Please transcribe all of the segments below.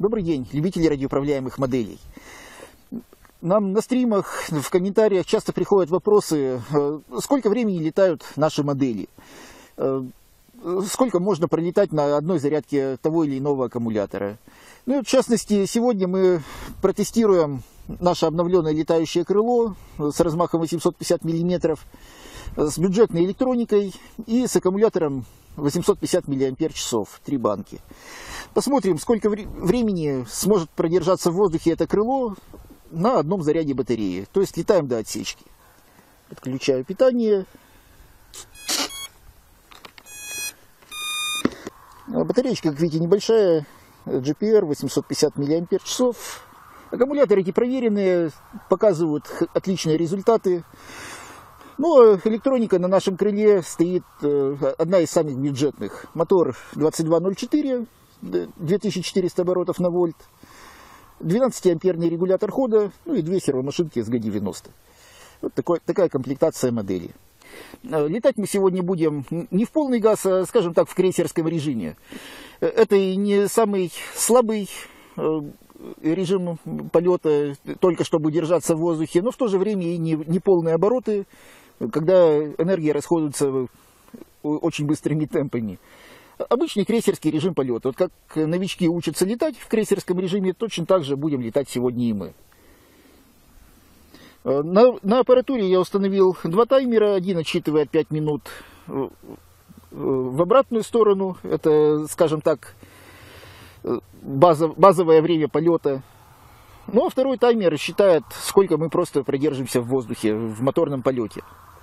Добрый день, любители радиоуправляемых моделей. Нам на стримах, в комментариях часто приходят вопросы, сколько времени летают наши модели, сколько можно пролетать на одной зарядке того или иного аккумулятора. Ну, в частности, сегодня мы протестируем наше обновленное летающее крыло с размахом 850 мм, с бюджетной электроникой и с аккумулятором 850 мАч, 3 банки. Посмотрим, сколько времени сможет продержаться в воздухе это крыло на одном заряде батареи. То есть летаем до отсечки. Подключаю питание. Батареечка, как видите, небольшая. GPR 850 мАч. Аккумуляторы эти проверенные, показывают отличные результаты. Но электроника на нашем крыле стоит одна из самых бюджетных. Мотор 2204, 2400 оборотов на вольт, 12-амперный регулятор хода, ну и две сервомашинки SG90. Вот такая комплектация модели. Летать мы сегодня будем не в полный газ, а, скажем так, в крейсерском режиме. Это и не самый слабый режим полета, только чтобы держаться в воздухе, но в то же время и не полные обороты, когда энергия расходуется очень быстрыми темпами. Обычный крейсерский режим полета. Вот как новички учатся летать в крейсерском режиме, точно так же будем летать сегодня и мы. На аппаратуре я установил два таймера. Один отсчитывает 5 минут в обратную сторону. Это, скажем так, базовое время полета. Ну а второй таймер считает, сколько мы просто продержимся в воздухе в моторном полете.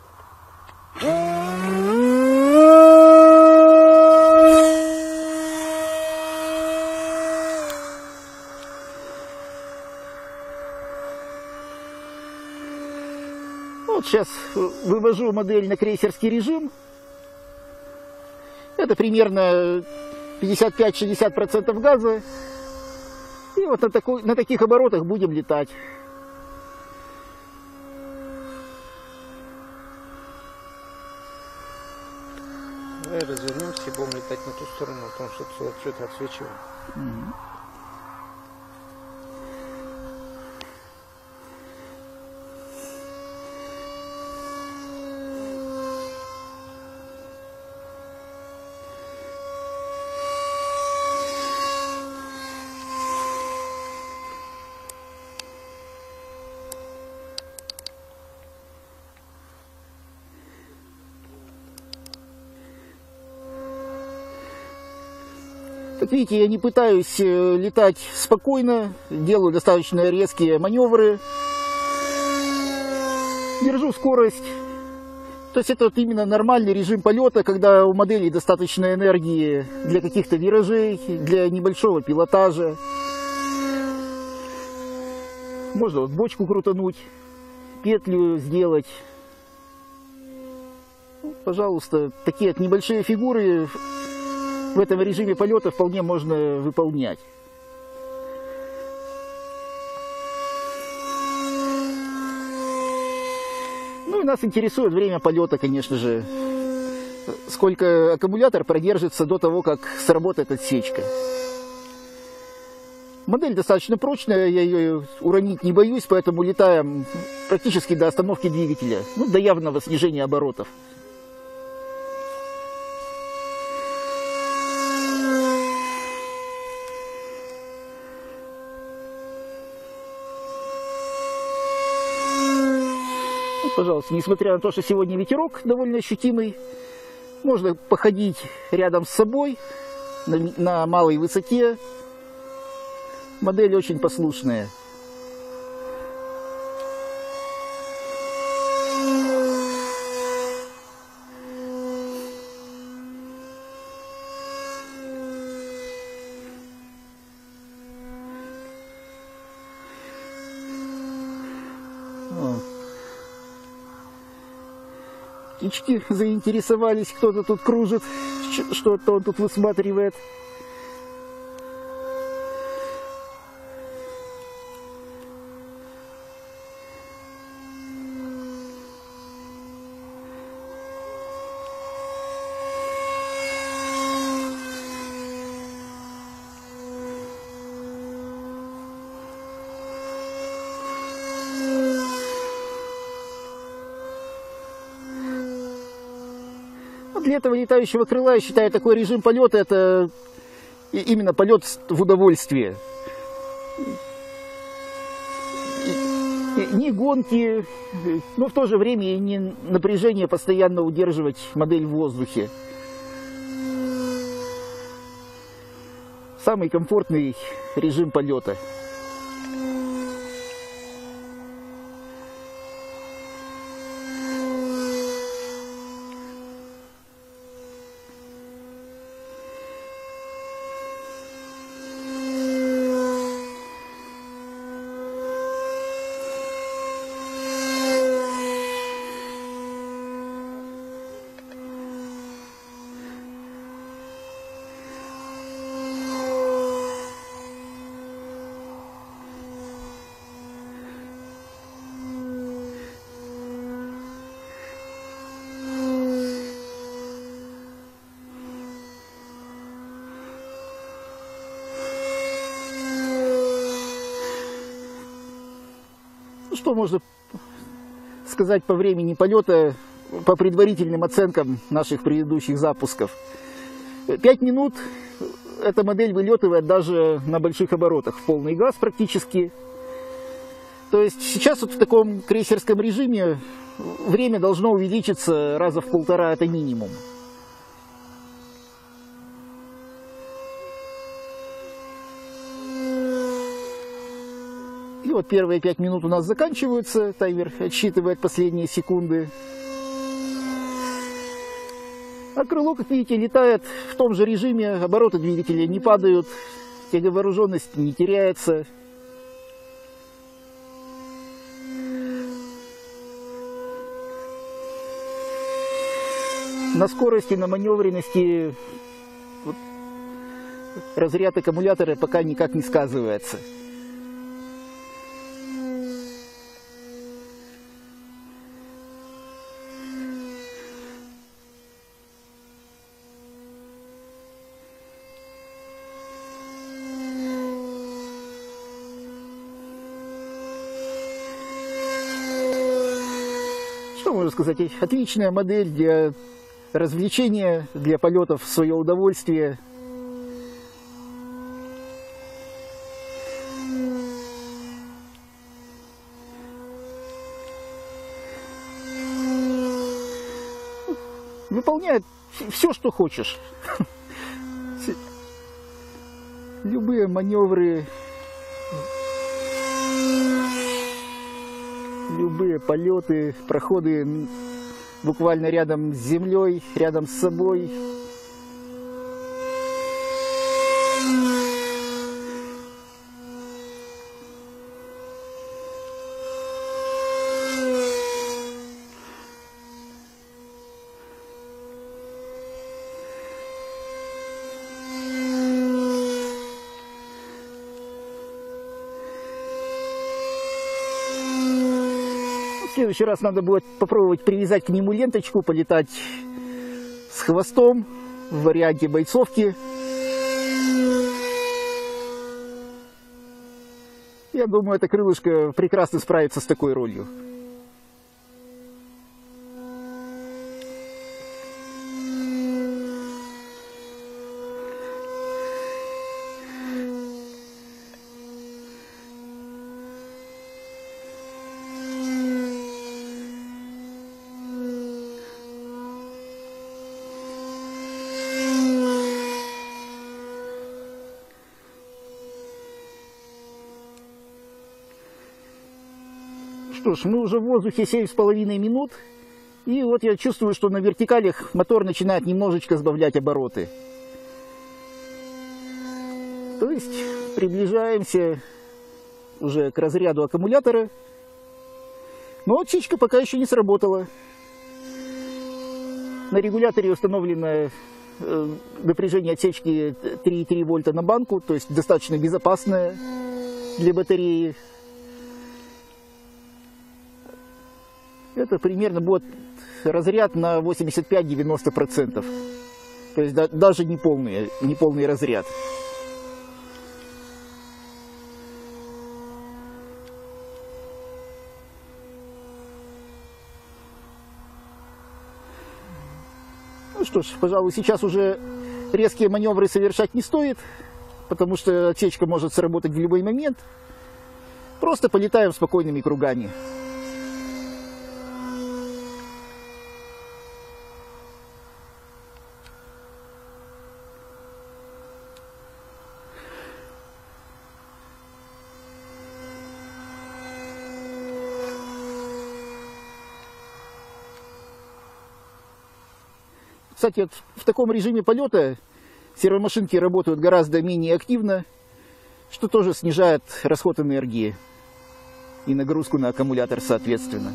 Вот сейчас вывожу модель на крейсерский режим. Это примерно 55-60% газа. И вот на таких оборотах будем летать. Давай развернемся и будем летать на ту сторону, потому что что-то отсвечивает. Как видите, я не пытаюсь летать спокойно, делаю достаточно резкие маневры, держу скорость. То есть это вот именно нормальный режим полета, когда у моделей достаточно энергии для каких-то виражей, для небольшого пилотажа. Можно вот бочку крутануть, петлю сделать. Ну, пожалуйста, такие вот небольшие фигуры в этом режиме полета вполне можно выполнять. Ну и нас интересует время полета, конечно же. Сколько аккумулятор продержится до того, как сработает отсечка. Модель достаточно прочная, я ее уронить не боюсь, поэтому летаем практически до остановки двигателя, ну, до явного снижения оборотов. Пожалуйста, несмотря на то, что сегодня ветерок довольно ощутимый, можно походить рядом с собой на малой высоте. Модель очень послушная. Птички заинтересовались, кто-то тут кружит, что-то он тут высматривает. Для этого летающего крыла, я считаю, такой режим полета — это именно полет в удовольствие. Не гонки, но в то же время и не напряжение постоянно удерживать модель в воздухе. Самый комфортный режим полета. Что можно сказать по времени полета, по предварительным оценкам наших предыдущих запусков? 5 минут эта модель вылетывает даже на больших оборотах, в полный газ практически. То есть сейчас вот в таком крейсерском режиме время должно увеличиться раза в 1,5, это минимум. И вот первые 5 минут у нас заканчиваются, таймер отсчитывает последние секунды. А крыло, как видите, летает в том же режиме, обороты двигателя не падают, тяговооруженность не теряется. На скорости, на маневренности вот, разряд аккумулятора пока никак не сказывается. Что можно сказать? Отличная модель для развлечения, для полетов в свое удовольствие. Выполняет все, что хочешь. Любые маневры, любые полеты, проходы буквально рядом с землей, рядом с собой. В следующий раз надо будет попробовать привязать к нему ленточку, полетать с хвостом в варианте бойцовки. Я думаю, это крылышко прекрасно справится с такой ролью. Что ж, мы уже в воздухе 7,5 минут, и вот я чувствую, что на вертикалях мотор начинает немножечко сбавлять обороты. То есть приближаемся уже к разряду аккумулятора, но отсечка пока еще не сработала. На регуляторе установлено напряжение отсечки 3,3 вольта на банку, то есть достаточно безопасное для батареи. Это примерно будет разряд на 85-90%. То есть даже не полный разряд. что ж, пожалуй, сейчас уже резкие маневры совершать не стоит, потому что отсечка может сработать в любой момент. Просто полетаем спокойными кругами. Кстати, вот в таком режиме полета сервомашинки работают гораздо менее активно, что тоже снижает расход энергии и нагрузку на аккумулятор соответственно.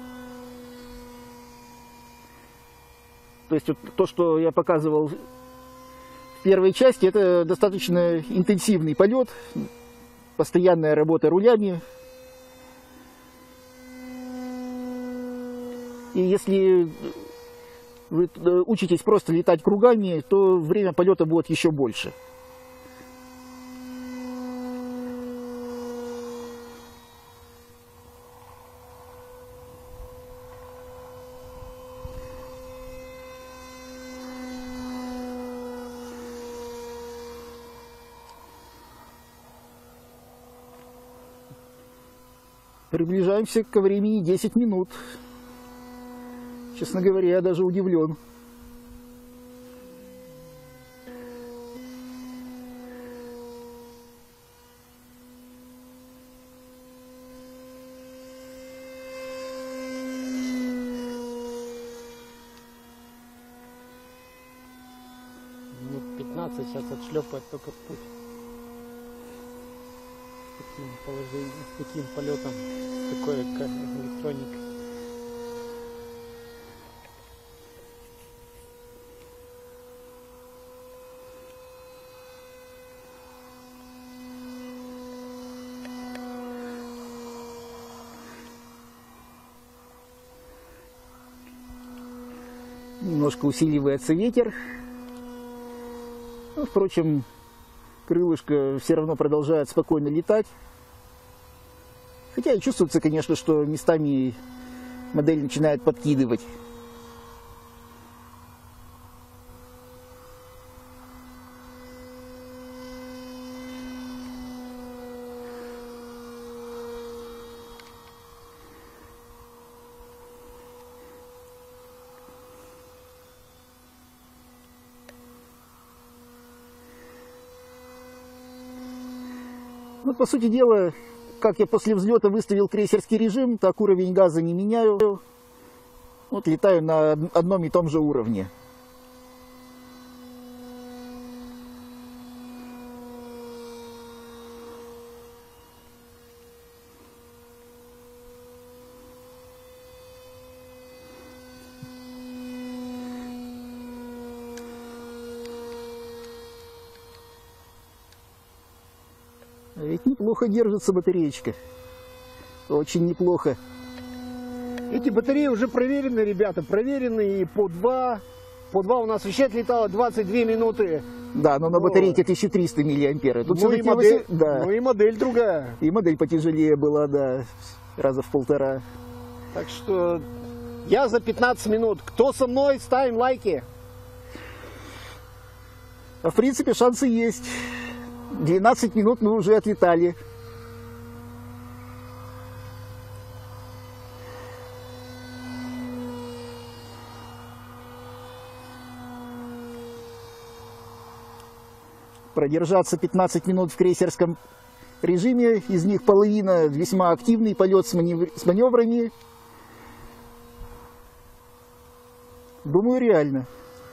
То есть вот то, что я показывал в первой части, это достаточно интенсивный полет, постоянная работа рулями. И если вы учитесь просто летать кругами, то время полета будет еще больше. Приближаемся к времени 10 минут. Честно говоря, я даже удивлен. Минут 15 сейчас отшлепает только в путь. С таким положением, с таким полетом, с такой электроникой. Немножко усиливается ветер. Но, впрочем, крылышко все равно продолжает спокойно летать. Хотя и чувствуется, конечно, что местами модель начинает подкидывать. Ну, по сути дела, как я после взлета выставил крейсерский режим, так уровень газа не меняю. Вот летаю на одном и том же уровне. А ведь неплохо держится батареечка. Очень неплохо. Эти батареи уже проверены, ребята, проверены и по 2. По 2 у нас вообще отлетало 22 минуты. Да, но на батарейке 1300 миллиампер. Тут Ну и, все-таки модель, да. ну и модель другая. И модель потяжелее была, да, раза в 1,5. Так что я за 15 минут. Кто со мной, ставим лайки. А в принципе шансы есть. 12 минут мы уже отлетали. Продержаться 15 минут в крейсерском режиме, из них половина весьма активный полет с маневрами. Думаю, реально.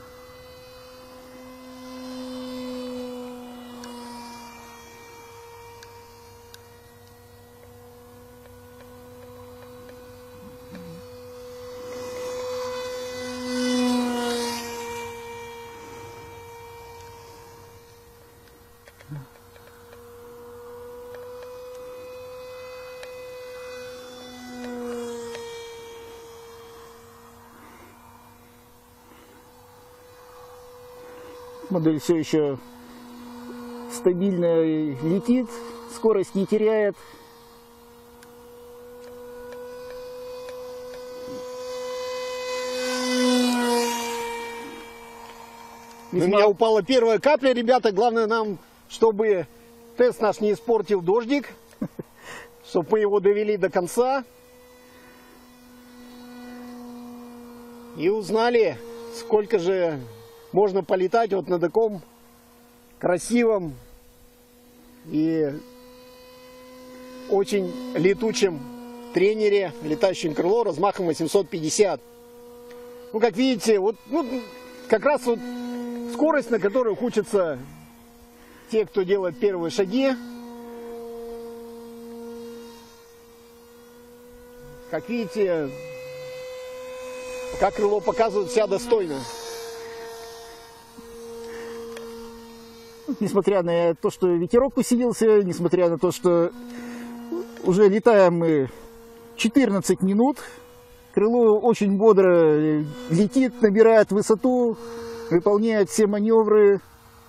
Модель все еще стабильно летит, скорость не теряет. У меня упала первая капля, ребята. Главное нам, чтобы тест наш не испортил дождик, чтобы мы его довели до конца. И узнали, сколько же можно полетать вот на таком красивом и очень летучем тренере, летающем крыло размахом 850. Ну, как видите, вот, ну, как раз вот скорость, на которую учатся те, кто делает первые шаги. Как видите, как крыло показывает себя достойно. Несмотря на то, что ветерок усилился, несмотря на то, что уже летаем мы 14 минут, крыло очень бодро летит, набирает высоту, выполняет все маневры.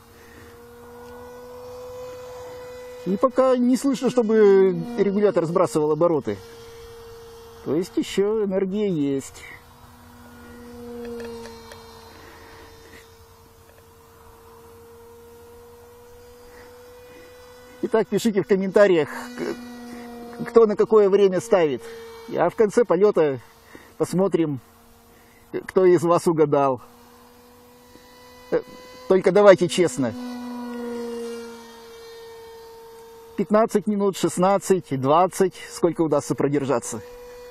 И пока не слышно, чтобы регулятор сбрасывал обороты. То есть еще энергия есть. Итак, пишите в комментариях, кто на какое время ставит. А в конце полета посмотрим, кто из вас угадал. Только давайте честно. 15 минут, 16, 20, сколько удастся продержаться.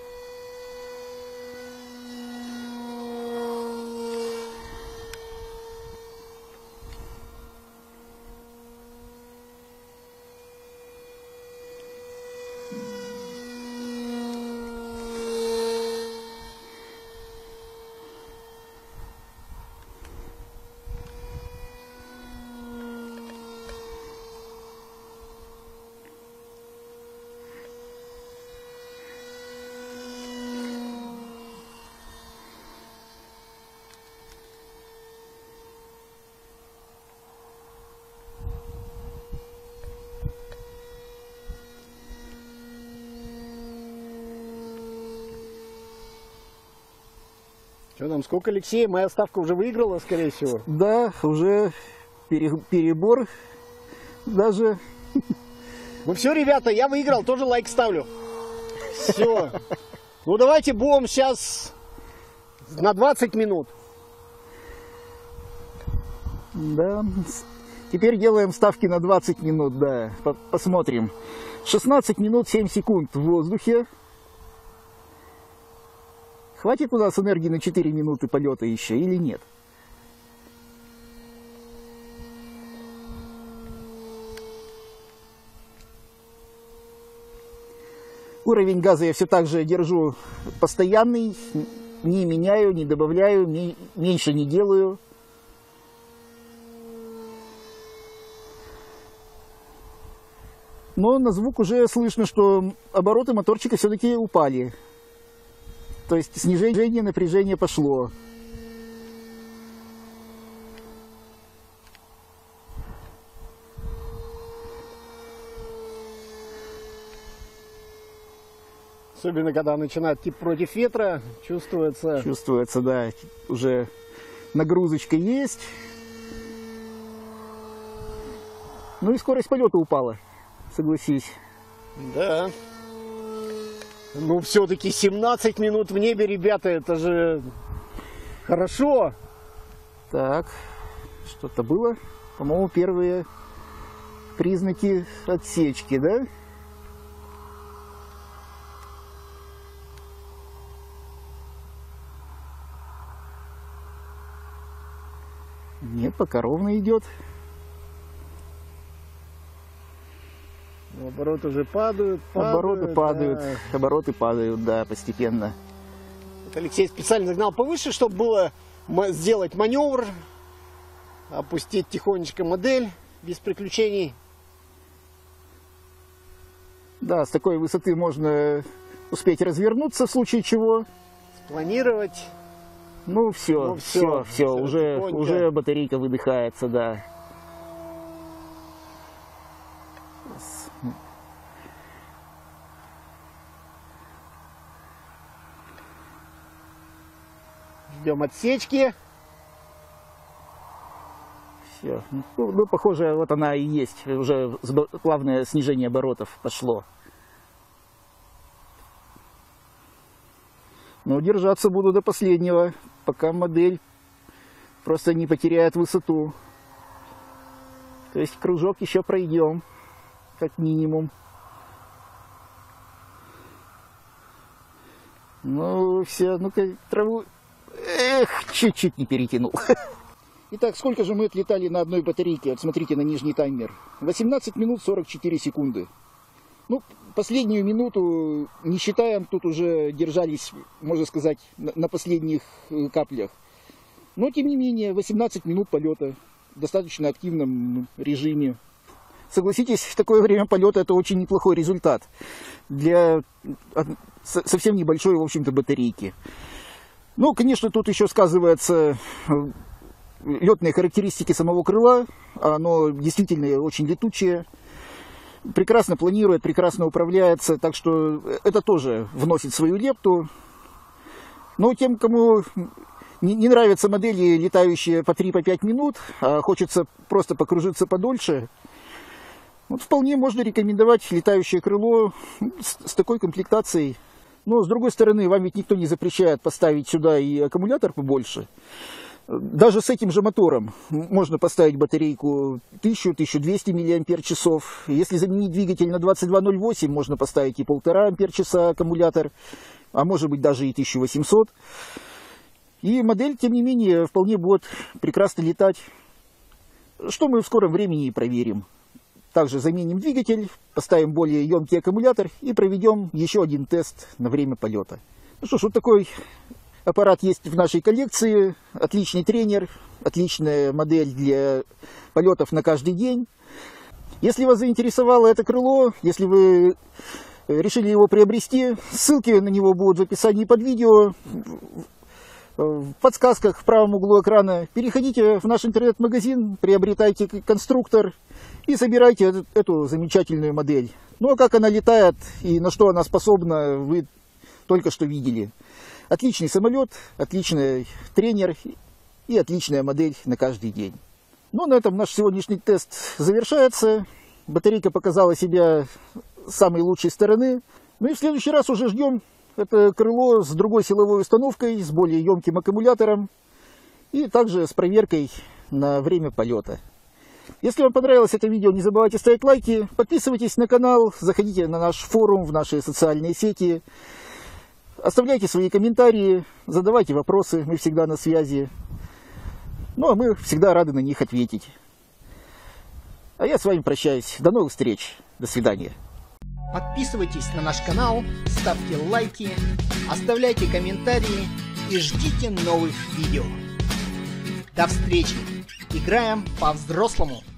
Что там, сколько, Алексей? Моя ставка уже выиграла, скорее всего. Да, уже перебор даже. Ну все, ребята, я выиграл, тоже лайк ставлю. Все. Ну давайте будем сейчас на 20 минут. Да. Теперь делаем ставки на 20 минут, да. Посмотрим. 16 минут 7 секунд в воздухе. Хватит у нас энергии на 4 минуты полета еще или нет? Уровень газа я все так же держу постоянный, не меняю, не добавляю, меньше не делаю. Но на звук уже слышно, что обороты моторчика все-таки упали. То есть снижение напряжения пошло. Особенно, когда начинает тип против ветра, чувствуется. Чувствуется, да, уже нагрузочка есть. Ну и скорость полета упала, согласись. Да. Ну, все-таки 17 минут в небе, ребята, это же хорошо. Так, что-то было. По-моему, первые признаки отсечки, да? Нет, пока ровно идет. Обороты уже падают. Обороты падают, да. обороты падают, да, постепенно. Вот Алексей специально загнал повыше, чтобы было сделать маневр, опустить тихонечко модель без приключений. Да, с такой высоты можно успеть развернуться в случае чего. Спланировать. Ну все, все, уже батарейка выдыхается, да. Ждем отсечки. Все. Ну, похоже, вот она и есть. Уже плавное снижение оборотов пошло. Но держаться буду до последнего, пока модель просто не потеряет высоту. То есть кружок еще пройдем, как минимум. Ну, все, ну-ка, траву... Эх, чуть-чуть не перетянул. Итак, сколько же мы отлетали на одной батарейке? Вот смотрите на нижний таймер. 18 минут 44 секунды. Ну, последнюю минуту, не считаем, тут уже держались, можно сказать, на последних каплях. Но, тем не менее, 18 минут полета в достаточно активном режиме. Согласитесь, в такое время полета это очень неплохой результат для совсем небольшой, в общем-то, батарейки. Ну, конечно, тут еще сказываются летные характеристики самого крыла. Оно действительно очень летучее. Прекрасно планирует, прекрасно управляется, так что это тоже вносит свою лепту. Но тем, кому не нравятся модели, летающие по 3-5 минут, а хочется просто покружиться подольше, вот вполне можно рекомендовать летающее крыло с такой комплектацией. Но, с другой стороны, вам ведь никто не запрещает поставить сюда и аккумулятор побольше. Даже с этим же мотором можно поставить батарейку 1000-1200 мАч. Если заменить двигатель на 2208, можно поставить и 1,5 А аккумулятор, а может быть даже и 1800. И модель, тем не менее, вполне будет прекрасно летать, что мы в скором времени и проверим. Также заменим двигатель, поставим более емкий аккумулятор и проведем еще один тест на время полета. Ну что ж, вот такой аппарат есть в нашей коллекции. Отличный тренер, отличная модель для полетов на каждый день. Если вас заинтересовало это крыло, если вы решили его приобрести, ссылки на него будут в описании под видео, в подсказках в правом углу экрана. Переходите в наш интернет-магазин, приобретайте конструктор и собирайте эту замечательную модель. Ну а как она летает и на что она способна, вы только что видели. Отличный самолет, отличный тренер и отличная модель на каждый день. Ну, на этом наш сегодняшний тест завершается. Батарейка показала себя с самой лучшей стороны. Ну и в следующий раз уже ждем это крыло с другой силовой установкой, с более емким аккумулятором и также с проверкой на время полета. Если вам понравилось это видео, не забывайте ставить лайки, подписывайтесь на канал, заходите на наш форум, в наши социальные сети. Оставляйте свои комментарии, задавайте вопросы, мы всегда на связи. Ну, а мы всегда рады на них ответить. А я с вами прощаюсь. До новых встреч. До свидания. Подписывайтесь на наш канал, ставьте лайки, оставляйте комментарии и ждите новых видео. До встречи! Играем по-взрослому!